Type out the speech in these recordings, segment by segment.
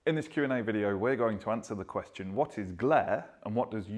In this Q&A video, we're going to answer the question, what is glare and what does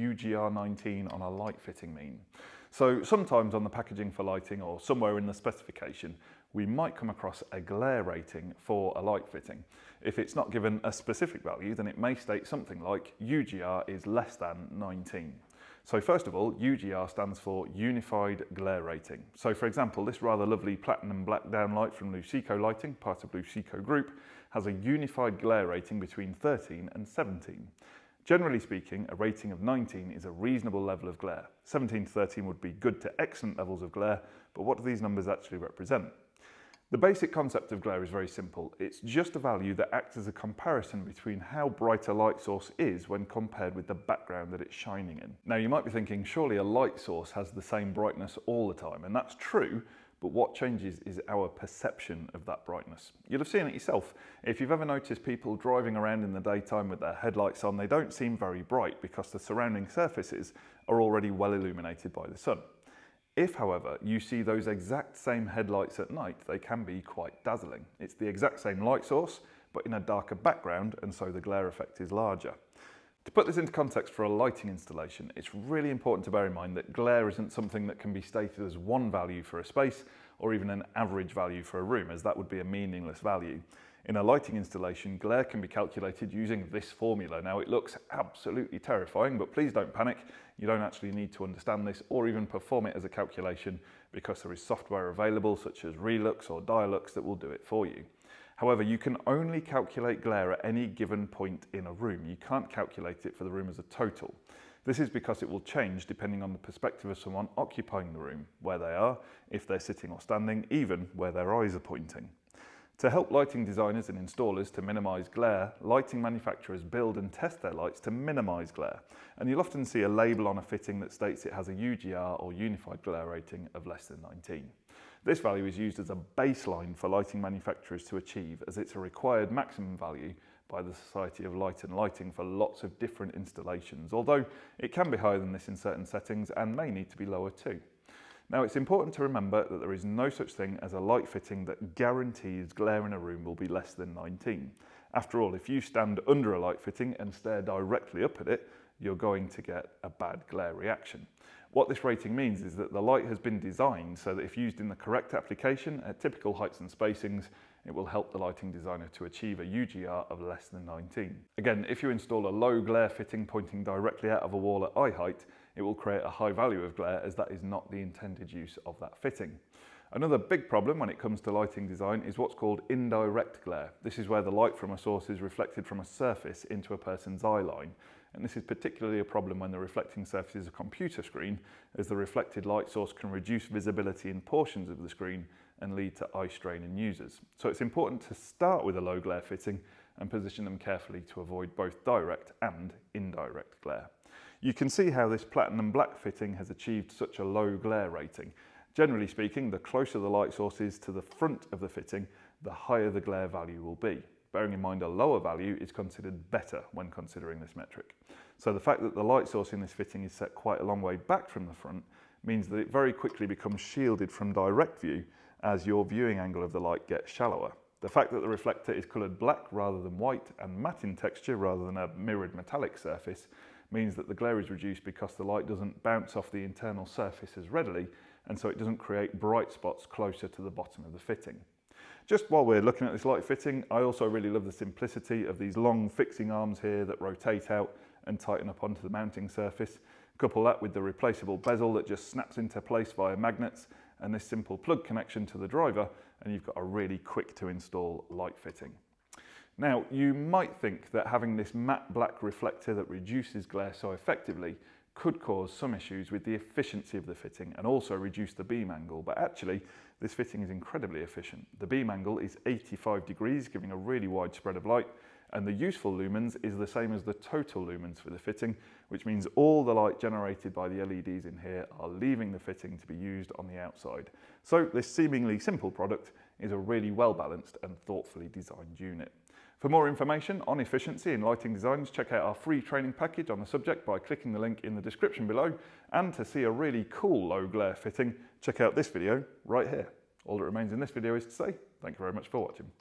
UGR19 on a light fitting mean? So sometimes on the packaging for lighting or somewhere in the specification, we might come across a glare rating for a light fitting. If it's not given a specific value, then it may state something like UGR is less than 19. So first of all, UGR stands for Unified Glare Rating. So for example, this rather lovely platinum black downlight from Luceco Lighting, part of Luceco Group, has a unified glare rating between 13 and 17. Generally speaking, a rating of 19 is a reasonable level of glare. 17 to 13 would be good to excellent levels of glare, but what do these numbers actually represent? The basic concept of glare is very simple. It's just a value that acts as a comparison between how bright a light source is when compared with the background that it's shining in. Now you might be thinking, surely a light source has the same brightness all the time, and that's true, but what changes is our perception of that brightness. You'll have seen it yourself. If you've ever noticed people driving around in the daytime with their headlights on, they don't seem very bright because the surrounding surfaces are already well illuminated by the sun. If, however, you see those exact same headlights at night, they can be quite dazzling. It's the exact same light source, but in a darker background, and so the glare effect is larger. To put this into context for a lighting installation, it's really important to bear in mind that glare isn't something that can be stated as one value for a space, or even an average value for a room, as that would be a meaningless value. In a lighting installation, glare can be calculated using this formula. Now it looks absolutely terrifying, but please don't panic. You don't actually need to understand this or even perform it as a calculation because there is software available such as Relux or Dialux that will do it for you. However, you can only calculate glare at any given point in a room. You can't calculate it for the room as a total. This is because it will change depending on the perspective of someone occupying the room, where they are, if they're sitting or standing, even where their eyes are pointing. To help lighting designers and installers to minimise glare, lighting manufacturers build and test their lights to minimise glare. And you'll often see a label on a fitting that states it has a UGR or Unified Glare Rating of less than 19. This value is used as a baseline for lighting manufacturers to achieve, as it's a required maximum value by the Society of Light and Lighting for lots of different installations, although it can be higher than this in certain settings and may need to be lower too. Now it's important to remember that there is no such thing as a light fitting that guarantees glare in a room will be less than 19. After all, if you stand under a light fitting and stare directly up at it, you're going to get a bad glare reaction. What this rating means is that the light has been designed so that if used in the correct application at typical heights and spacings, it will help the lighting designer to achieve a UGR of less than 19. Again, if you install a low glare fitting pointing directly out of a wall at eye height, it will create a high value of glare, as that is not the intended use of that fitting. Another big problem when it comes to lighting design is what's called indirect glare. This is where the light from a source is reflected from a surface into a person's eye line. And this is particularly a problem when the reflecting surface is a computer screen, as the reflected light source can reduce visibility in portions of the screen and lead to eye strain in users. So it's important to start with a low glare fitting and position them carefully to avoid both direct and indirect glare. You can see how this platinum black fitting has achieved such a low glare rating. Generally speaking, the closer the light source is to the front of the fitting, the higher the glare value will be. Bearing in mind a lower value is considered better when considering this metric. So the fact that the light source in this fitting is set quite a long way back from the front means that it very quickly becomes shielded from direct view as your viewing angle of the light gets shallower. The fact that the reflector is coloured black rather than white and matte in texture rather than a mirrored metallic surface means that the glare is reduced because the light doesn't bounce off the internal surface as readily, and so it doesn't create bright spots closer to the bottom of the fitting. Just while we're looking at this light fitting, I also really love the simplicity of these long fixing arms here that rotate out and tighten up onto the mounting surface. Couple that with the replaceable bezel that just snaps into place via magnets and this simple plug connection to the driver, and you've got a really quick to install light fitting. Now, you might think that having this matte black reflector that reduces glare so effectively could cause some issues with the efficiency of the fitting and also reduce the beam angle, but actually this fitting is incredibly efficient. The beam angle is 85 degrees, giving a really wide spread of light, and the useful lumens is the same as the total lumens for the fitting, which means all the light generated by the LEDs in here are leaving the fitting to be used on the outside. So this seemingly simple product is a really well balanced and thoughtfully designed unit. For more information on efficiency in lighting designs, check out our free training package on the subject by clicking the link in the description below. And to see a really cool low glare fitting, check out this video right here. All that remains in this video is to say thank you very much for watching.